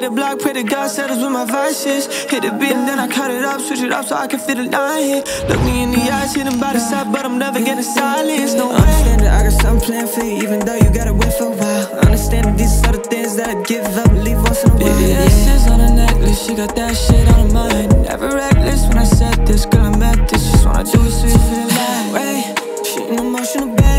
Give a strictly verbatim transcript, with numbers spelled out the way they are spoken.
the block, pray to God settles with my vices. Hit the beat and then I cut it up, switch it up so I can feel the line hit. Look me in the eyes, hit them by the side, but I'm never getting silence, no way. Understand that I got something planned for you, even though you gotta wait for a while. Understand that these are the things that I give up and leave once in a while. Baby, S's on her necklace, she got that shit on her mind. Never reckless when I said this, girl, I'm at this. Just wanna do it so you feel alive. Wait, she an emotional bad.